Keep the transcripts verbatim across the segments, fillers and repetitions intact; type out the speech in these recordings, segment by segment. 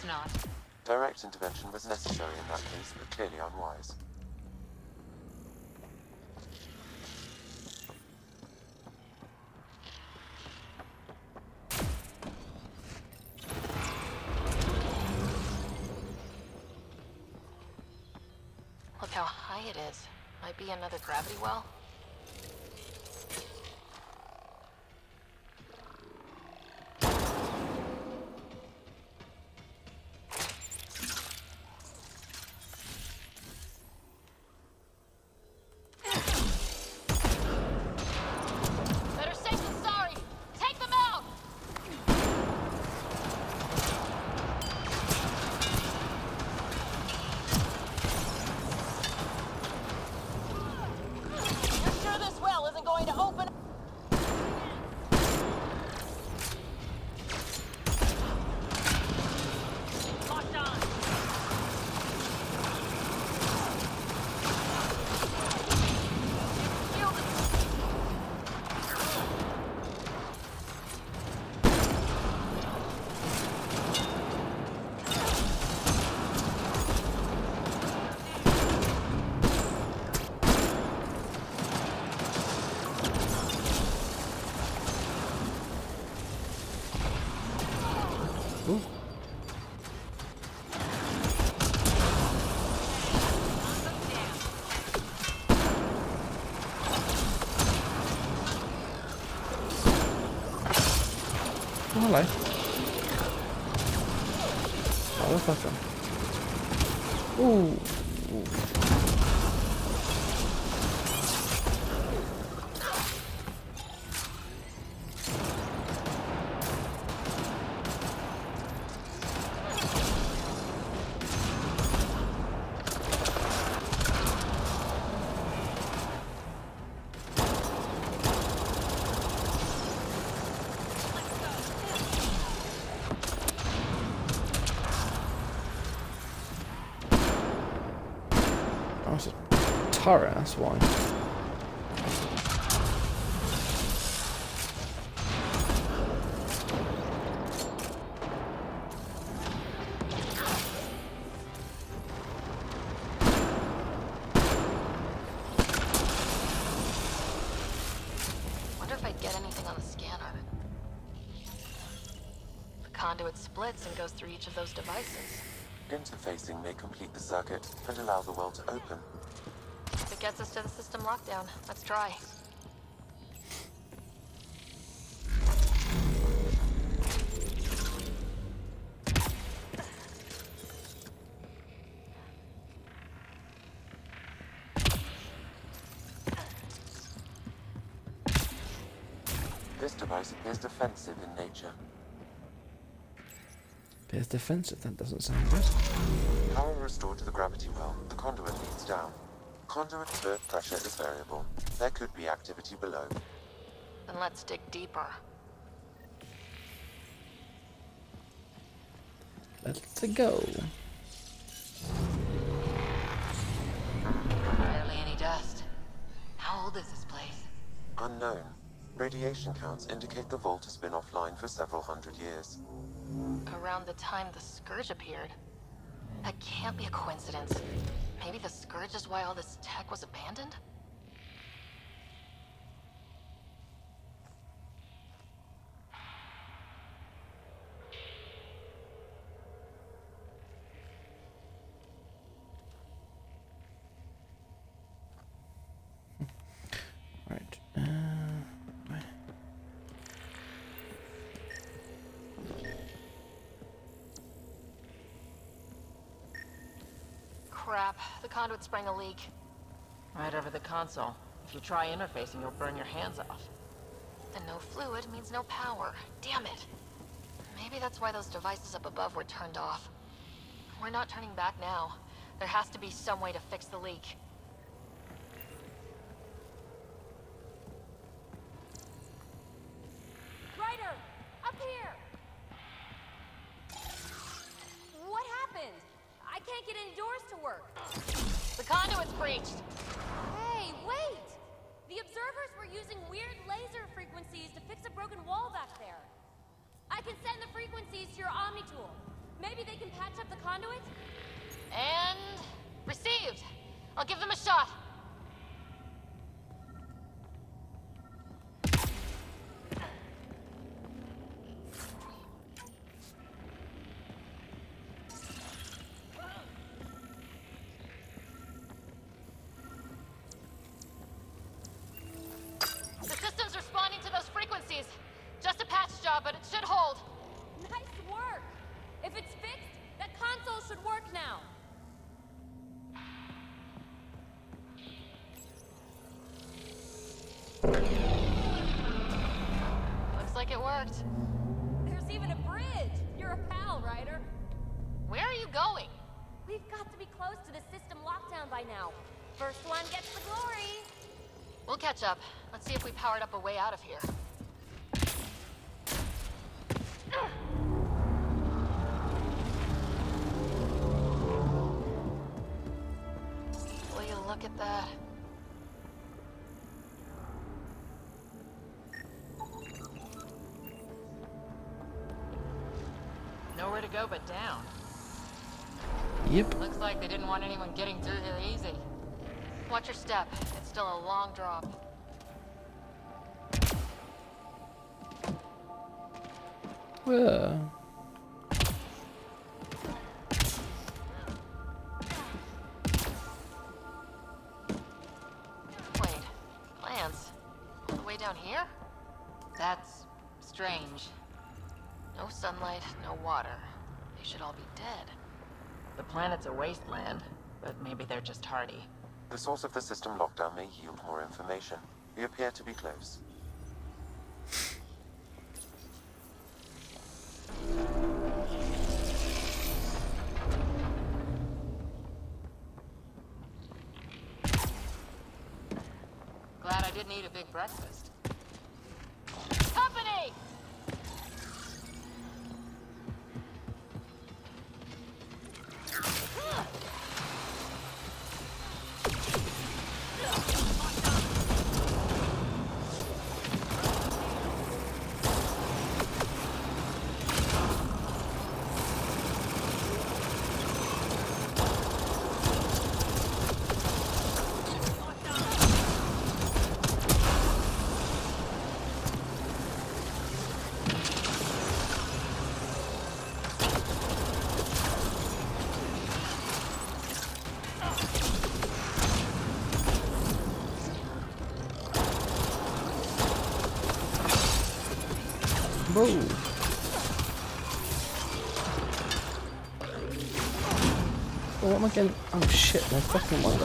not. Direct intervention was necessary in that case, but clearly unwise. Look how high it is. Might be another gravity well. Oh, hello. Oh, what's that from? Ooh. Ooh. Oh, it's a turret, that's why. Wonder if I'd get anything on the scanner. The conduit splits and goes through each of those devices. Interfacing may complete the circuit and allow the well to open. If it gets us to the system lockdown, let's try. This device appears defensive in nature. Appears defensive, that doesn't sound good. Power restored to the gravity well. The conduit leads down. Conduit fluid pressure is variable. There could be activity below. Then let's dig deeper. Let's go. Barely any dust. How old is this place? Unknown. Radiation counts indicate the vault has been offline for several hundred years. Around the time the Scourge appeared. That can't be a coincidence. Maybe the Scourge is why all this tech was abandoned? Right. Uh, where? Crap, the conduit sprang a leak. Right over the console. If you try interfacing, you'll burn your hands off. And no fluid means no power. Damn it. Maybe that's why those devices up above were turned off. We're not turning back now. There has to be some way to fix the leak. Ryder! Up here! What happened? I can't get any doors to work. The conduit's breached! Hey, wait! The observers were using weird laser frequencies to fix a broken wall back there. I can send the frequencies to your Omni tool. Maybe they can patch up the conduit? And... received. I'll give them a shot. The system's responding to those frequencies. Just a patch job, but it should hold. Nice work! If it's fixed, that console should work now. Looks like it worked. There's even a bridge! You're a pal, Ryder. Where are you going? We've got to be close to the system lockdown by now. First one gets the glory! We'll catch up. Let's see if we powered up a way out of here. Will you look at that? Nowhere to go but down. Yep. Looks like they didn't want anyone getting through here easy. Watch your step. It's still a long drop. Well. Wait. Plants? All the way down here? That's strange. No sunlight, no water. They should all be dead. The planet's a wasteland, but maybe they're just hardy. The source of the system lockdown may yield more information. We appear to be close. Glad I didn't eat a big breakfast. Company! Whoa. Oh, what am I getting? Oh shit, no fucking wonder.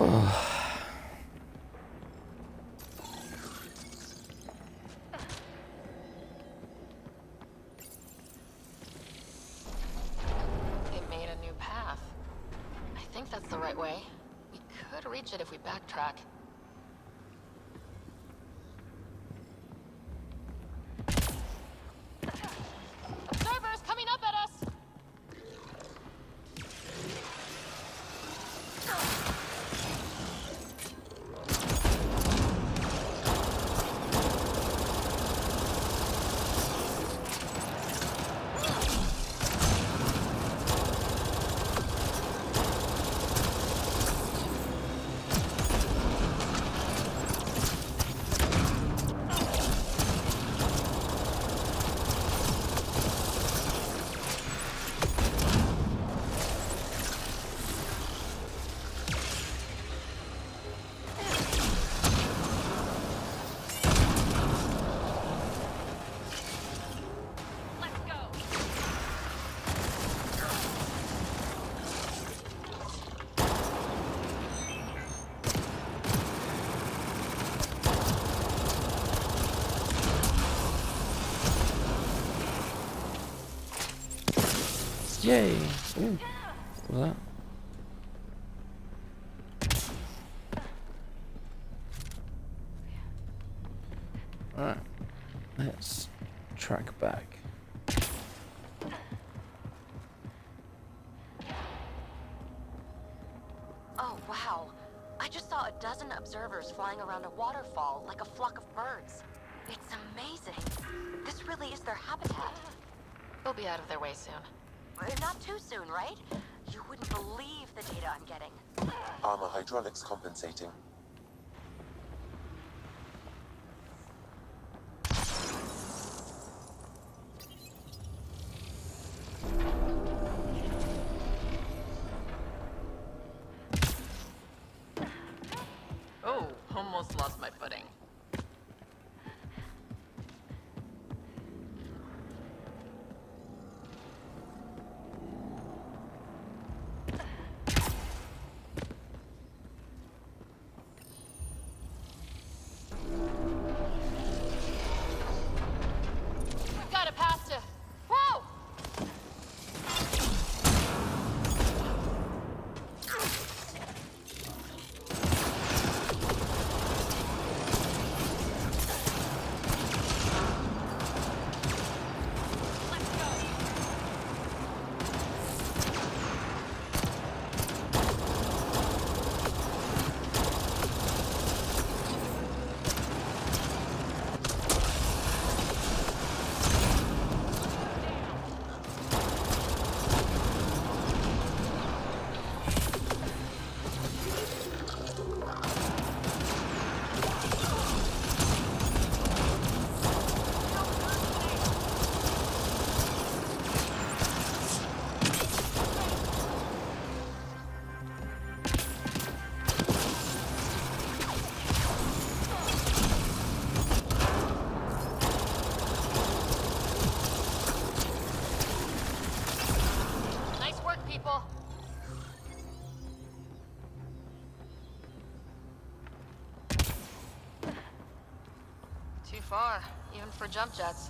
It made a new path. I think that's the right way. We could reach it if we backtrack. Observers coming up at us! Yay! Ooh, what was that? Alright, let's track back. Oh, wow. I just saw a dozen observers flying around a waterfall like a flock of birds. It's amazing. This really is their habitat. We'll be out of their way soon. Not too soon, right? You wouldn't believe the data I'm getting. Armor hydraulics compensating. Oh, almost lost my footing. Got it past it. Whoa! Too far, even for jump jets.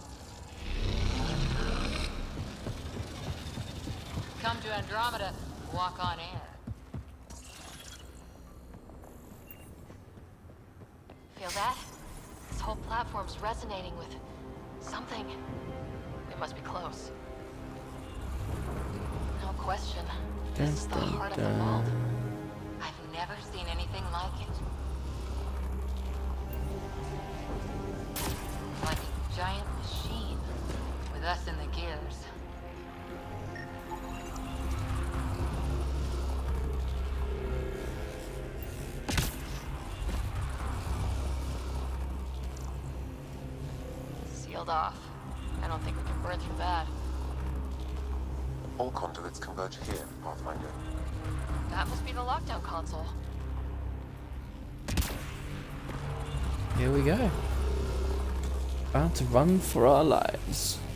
Come to Andromeda, walk on air. Feel that? This whole platform's resonating with something. We must be close. No question. This is the heart of the vault. I've never seen anything like it. Like a giant machine, with us in the gears. Sealed off. I don't think we can burn through that. All conduits converge here, Pathfinder. That must be the lockdown console. Here we go. About to run for our lives.